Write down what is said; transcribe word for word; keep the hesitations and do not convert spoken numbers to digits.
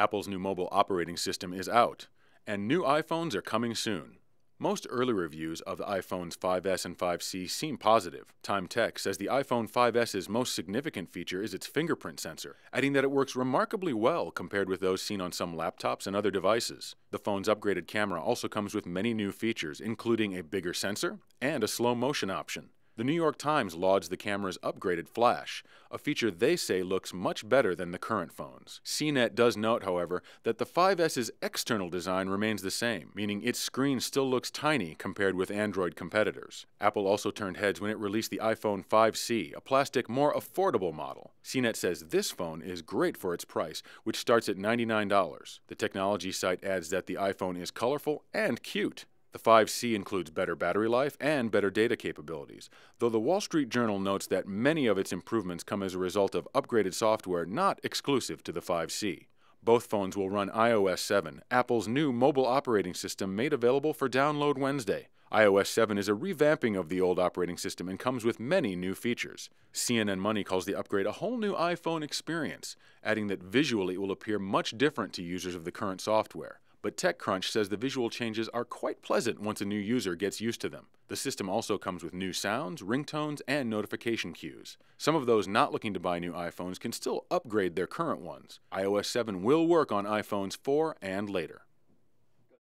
Apple's new mobile operating system is out, and new iPhones are coming soon. Most early reviews of the iPhones five S and five C seem positive. Time Tech says the iPhone five S's most significant feature is its fingerprint sensor, adding that it works remarkably well compared with those seen on some laptops and other devices. The phone's upgraded camera also comes with many new features, including a bigger sensor and a slow motion option. The New York Times lauds the camera's upgraded flash, a feature they say looks much better than the current phones. C net does note, however, that the five S's external design remains the same, meaning its screen still looks tiny compared with Android competitors. Apple also turned heads when it released the iPhone five C, a plastic, more affordable model. C net says this phone is great for its price, which starts at ninety-nine dollars. The technology site adds that the iPhone is colorful and cute. The five C includes better battery life and better data capabilities, though the Wall Street Journal notes that many of its improvements come as a result of upgraded software not exclusive to the five C. Both phones will run i O S seven, Apple's new mobile operating system made available for download Wednesday. i O S seven is a revamping of the old operating system and comes with many new features. C N N Money calls the upgrade a whole new iPhone experience, adding that visually it will appear much different to users of the current software. But TechCrunch says the visual changes are quite pleasant once a new user gets used to them. The system also comes with new sounds, ringtones, and notification cues. Some of those not looking to buy new iPhones can still upgrade their current ones. i O S seven will work on iPhones four and later.